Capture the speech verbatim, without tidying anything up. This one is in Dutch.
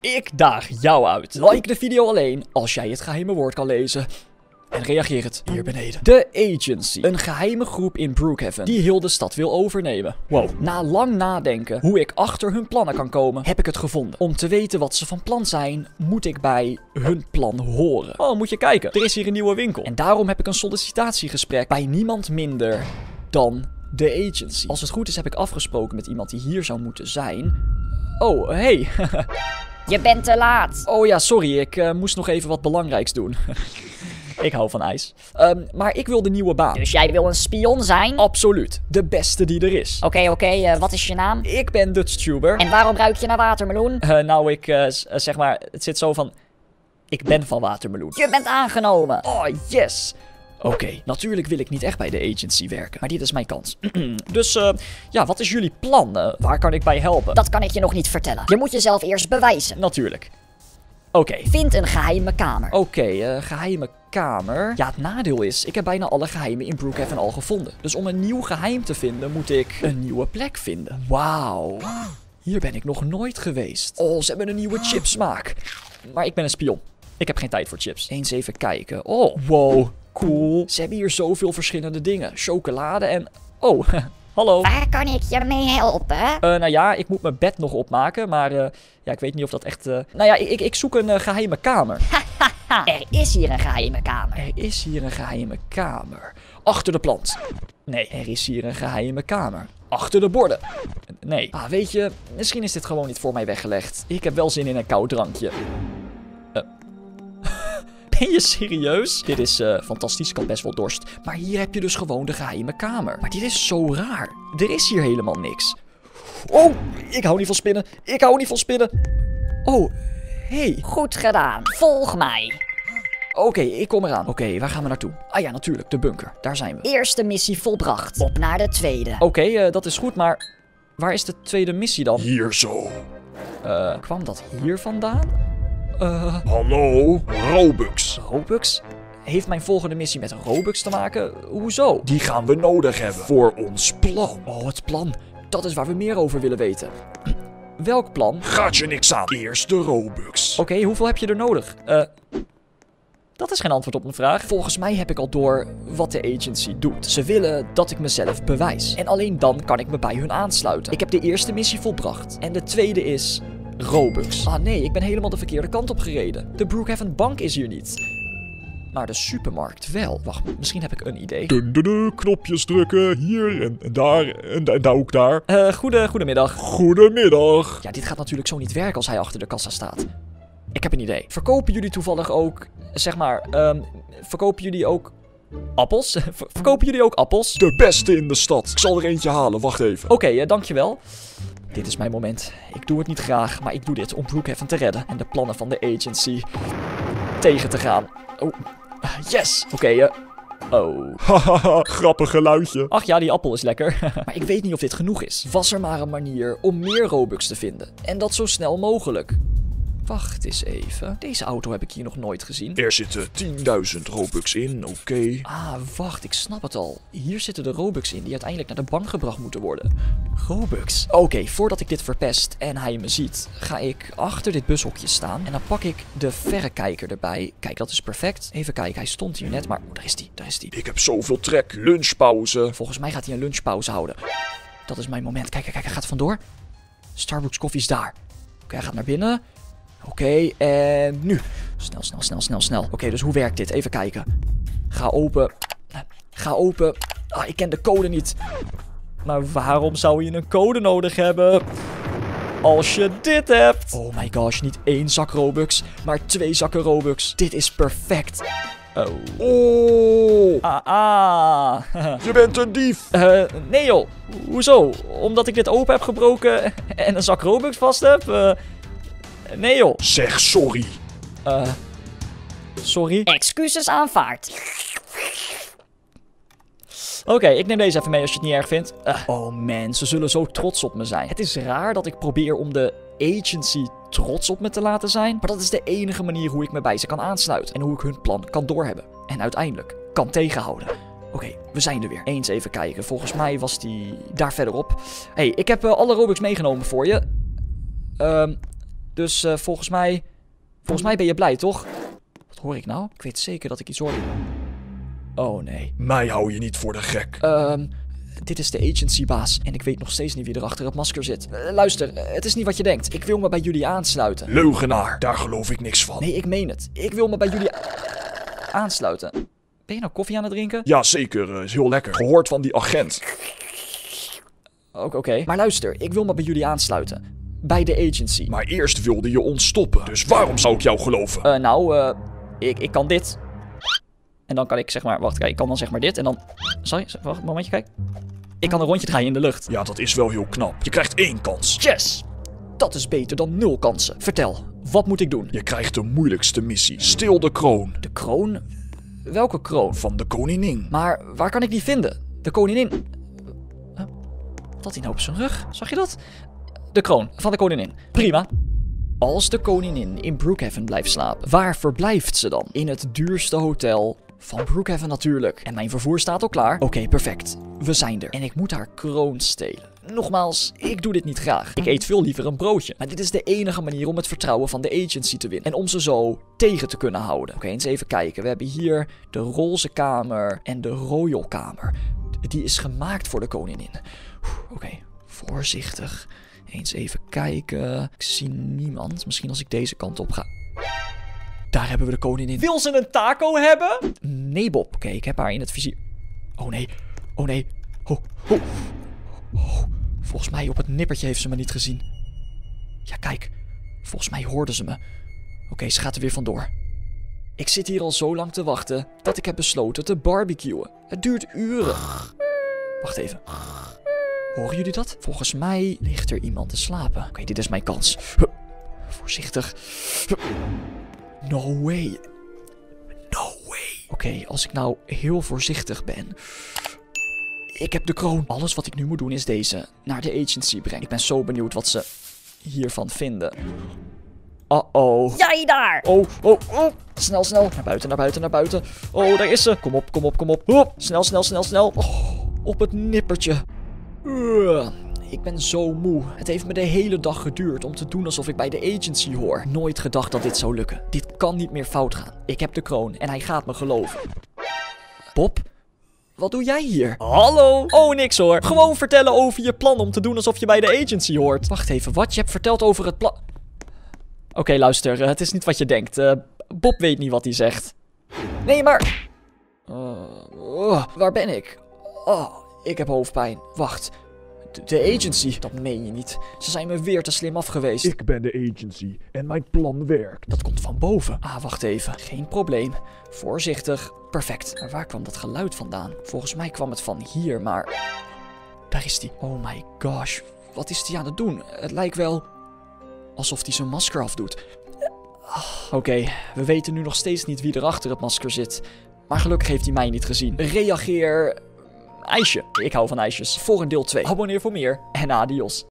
Ik daag jou uit. Like de video alleen als jij het geheime woord kan lezen. En reageer het hier beneden. De Agency. Een geheime groep in Brookhaven die heel de stad wil overnemen. Wow. Na lang nadenken hoe ik achter hun plannen kan komen, heb ik het gevonden. Om te weten wat ze van plan zijn, moet ik bij hun plan horen. Oh, moet je kijken. Er is hier een nieuwe winkel. En daarom heb ik een sollicitatiegesprek bij niemand minder dan de Agency. Als het goed is heb ik afgesproken met iemand die hier zou moeten zijn. Oh, hey. Je bent te laat. Oh ja, sorry. Ik uh, moest nog even wat belangrijks doen. Ik hou van ijs. Um, maar ik wil de nieuwe baan. Dus jij wil een spion zijn? Absoluut. De beste die er is. Oké, okay, oké. Okay, uh, wat is je naam? Ik ben DutchTuber. En waarom ruik je naar watermeloen? Uh, nou, ik uh, zeg maar, het zit zo van... Ik ben van watermeloen. Je bent aangenomen. Oh, yes. Oké, okay, natuurlijk wil ik niet echt bij de Agency werken. Maar dit is mijn kans. Dus, uh, ja, wat is jullie plan? Uh, waar kan ik bij helpen? Dat kan ik je nog niet vertellen. Je moet jezelf eerst bewijzen. Natuurlijk. Oké. Okay. Vind een geheime kamer. Oké, okay, uh, geheime kamer. Ja, het nadeel is, ik heb bijna alle geheimen in Brookhaven al gevonden. Dus om een nieuw geheim te vinden, moet ik een nieuwe plek vinden. Wauw. Hier ben ik nog nooit geweest. Oh, ze hebben een nieuwe chipsmaak. Maar ik ben een spion. Ik heb geen tijd voor chips. Eens even kijken. Oh, wow. Cool. Ze hebben hier zoveel verschillende dingen. Chocolade en... Oh, hallo. Waar kan ik je mee helpen? Uh, nou ja, ik moet mijn bed nog opmaken, maar uh, ja, ik weet niet of dat echt... Uh... Nou ja, ik, ik zoek een uh, geheime kamer. Er is hier een geheime kamer. Er is hier een geheime kamer. Achter de plant. Nee, er is hier een geheime kamer. Achter de borden. Nee. Ah, weet je, misschien is dit gewoon niet voor mij weggelegd. Ik heb wel zin in een koud drankje. Uh. Ben je serieus? Dit is uh, fantastisch, ik had best wel dorst. Maar hier heb je dus gewoon de geheime kamer. Maar dit is zo raar. Er is hier helemaal niks. Oh, ik hou niet van spinnen. Ik hou niet van spinnen. Oh, hey. Goed gedaan. Volg mij. Oké, okay, ik kom eraan. Oké, okay, waar gaan we naartoe? Ah ja, natuurlijk, de bunker. Daar zijn we. Eerste missie volbracht. Op naar de tweede. Oké, okay, uh, dat is goed, maar waar is de tweede missie dan? Hier zo. Uh, kwam dat hier vandaan? Uh, Hallo, Robux. Robux? Heeft mijn volgende missie met Robux te maken? Hoezo? Die gaan we nodig hebben voor ons plan. Oh, het plan. Dat is waar we meer over willen weten. Welk plan? Gaat je niks aan. Eerst de Robux. Oké, okay, hoeveel heb je er nodig? Uh, dat is geen antwoord op mijn vraag. Volgens mij heb ik al door wat de Agency doet. Ze willen dat ik mezelf bewijs. En alleen dan kan ik me bij hun aansluiten. Ik heb de eerste missie volbracht. En de tweede is... Robux. Ah nee, ik ben helemaal de verkeerde kant op gereden. De Brookhaven Bank is hier niet. Maar de supermarkt wel. Wacht, misschien heb ik een idee. Dun, dun, dun, knopjes drukken. Hier en, en daar en, en daar ook daar. Uh, goede, goedemiddag. Goedemiddag. Ja, dit gaat natuurlijk zo niet werken als hij achter de kassa staat. Ik heb een idee. Verkopen jullie toevallig ook, zeg maar, um, verkopen jullie ook appels? Ver verkopen jullie ook appels? De beste in de stad. Ik zal er eentje halen, wacht even. Oké, okay, uh, dankjewel. Dit is mijn moment. Ik doe het niet graag, maar ik doe dit om Brookhaven te redden. En de plannen van de Agency tegen te gaan. Oh, yes! Oké, okay, uh, oh. Hahaha, grappig geluidje. Ach ja, die appel is lekker. Maar ik weet niet of dit genoeg is. Was er maar een manier om meer Robux te vinden. En dat zo snel mogelijk. Wacht eens even. Deze auto heb ik hier nog nooit gezien. Er zitten tienduizend Robux in, oké. Okay. Ah, wacht, ik snap het al. Hier zitten de Robux in die uiteindelijk naar de bank gebracht moeten worden. Robux. Oké, okay, voordat ik dit verpest en hij me ziet, ga ik achter dit bushokje staan. En dan pak ik de verrekijker erbij. Kijk, dat is perfect. Even kijken, hij stond hier net, maar... Oh, daar is hij, daar is hij. Ik heb zoveel trek. Lunchpauze. Volgens mij gaat hij een lunchpauze houden. Dat is mijn moment. Kijk, kijk, kijk, hij gaat vandoor. Starbucks koffie is daar. Oké, okay, hij gaat naar binnen. Oké, okay, en nu. Snel, snel, snel, snel, snel. Oké, okay, dus hoe werkt dit? Even kijken. Ga open. Ga open. Ah, ik ken de code niet. Maar waarom zou je een code nodig hebben? Als je dit hebt. Oh my gosh, niet één zak Robux, maar twee zakken Robux. Dit is perfect. Oh. Oh. Ah, ah. Je bent een dief. Uh, nee joh. Hoezo? Omdat ik dit open heb gebroken en een zak Robux vast heb? Uh, Nee joh. Zeg sorry. Uh, sorry. Excuses aanvaard. Oké, okay, ik neem deze even mee als je het niet erg vindt. Uh, oh man, ze zullen zo trots op me zijn. Het is raar dat ik probeer om de Agency trots op me te laten zijn. Maar dat is de enige manier hoe ik me bij ze kan aansluiten. En hoe ik hun plan kan doorhebben. En uiteindelijk kan tegenhouden. Oké, okay, we zijn er weer. Eens even kijken. Volgens mij was die daar verderop. Hé, hey, ik heb uh, alle Robux meegenomen voor je. Ehm... Um, Dus uh, volgens mij... Volgens mij ben je blij, toch? Wat hoor ik nou? Ik weet zeker dat ik iets hoor. Oh, nee. Mij hou je niet voor de gek. Ehm... Um, Dit is de agency-baas. En ik weet nog steeds niet wie er achter het masker zit. Uh, luister, uh, het is niet wat je denkt. Ik wil me bij jullie aansluiten. Leugenaar, daar geloof ik niks van. Nee, ik meen het. Ik wil me bij jullie aansluiten. Ben je nou koffie aan het drinken? Ja, zeker. Uh, is heel lekker. Gehoord van die agent. Oké, okay. Maar luister, ik wil me bij jullie aansluiten. Bij de agency. Maar eerst wilde je ons stoppen. Dus waarom zou ik jou geloven? Uh, nou, uh, ik, ik kan dit. En dan kan ik zeg maar... Wacht, kijk, ik kan dan zeg maar dit. En dan... Sorry, wacht, een momentje, kijk. Ik kan een rondje draaien in de lucht. Ja, dat is wel heel knap. Je krijgt één kans. Yes! Dat is beter dan nul kansen. Vertel, wat moet ik doen? Je krijgt de moeilijkste missie. Steel de kroon. De kroon? Welke kroon? Van de koningin. Maar waar kan ik die vinden? De koningin... Huh? Wat had hij nou op zijn rug? Zag je dat? De kroon van de koningin. Prima. Als de koningin in Brookhaven blijft slapen, waar verblijft ze dan? In het duurste hotel van Brookhaven natuurlijk. En mijn vervoer staat al klaar. Oké, okay, perfect. We zijn er. En ik moet haar kroon stelen. Nogmaals, ik doe dit niet graag. Ik eet veel liever een broodje. Maar dit is de enige manier om het vertrouwen van de agency te winnen. En om ze zo tegen te kunnen houden. Oké, okay, eens even kijken. We hebben hier de roze kamer en de royal kamer. Die is gemaakt voor de koningin. Oké, okay, voorzichtig. Eens even kijken. Ik zie niemand. Misschien als ik deze kant op ga. Daar hebben we de koningin. Wil ze een taco hebben? Nee, Bob. Oké, okay, ik heb haar in het vizier. Oh nee. Oh nee. Oh, oh. Oh. Volgens mij op het nippertje heeft ze me niet gezien. Ja, kijk. Volgens mij hoorde ze me. Oké, okay, ze gaat er weer vandoor. Ik zit hier al zo lang te wachten dat ik heb besloten te barbecuen. Het duurt uren. Wacht even. Horen jullie dat? Volgens mij ligt er iemand te slapen. Oké, okay, dit is mijn kans. Voorzichtig. No way. No way. Oké, okay, als ik nou heel voorzichtig ben. Ik heb de kroon. Alles wat ik nu moet doen is deze naar de agency brengen. Ik ben zo benieuwd wat ze hiervan vinden. Uh-oh. Jij daar! Oh, oh, oh. Snel, snel. Naar buiten, naar buiten, naar buiten. Oh, daar is ze. Kom op, kom op, kom op. Oh, snel, snel, snel, snel. Oh, op het nippertje. Uh, ik ben zo moe. Het heeft me de hele dag geduurd om te doen alsof ik bij de agency hoor. Nooit gedacht dat dit zou lukken. Dit kan niet meer fout gaan. Ik heb de kroon en hij gaat me geloven. Bob? Wat doe jij hier? Hallo? Oh, niks hoor. Gewoon vertellen over je plan om te doen alsof je bij de agency hoort. Wacht even, wat? Je hebt verteld over het plan... Oké, okay, luister. Uh, het is niet wat je denkt. Uh, Bob weet niet wat hij zegt. Nee, maar... Uh, uh, waar ben ik? Oh... Ik heb hoofdpijn. Wacht. De, de agency? Dat meen je niet. Ze zijn me weer te slim afgewezen. Ik ben de agency en mijn plan werkt. Dat komt van boven. Ah, wacht even. Geen probleem. Voorzichtig. Perfect. Maar waar kwam dat geluid vandaan? Volgens mij kwam het van hier, maar... Daar is die. Oh my gosh. Wat is die aan het doen? Het lijkt wel... alsof hij zijn masker afdoet. Oké, okay, we weten nu nog steeds niet wie er achter het masker zit. Maar gelukkig heeft hij mij niet gezien. Reageer... ijsje. Ik hou van ijsjes. Voor een deel twee. Abonneer voor meer. En adios.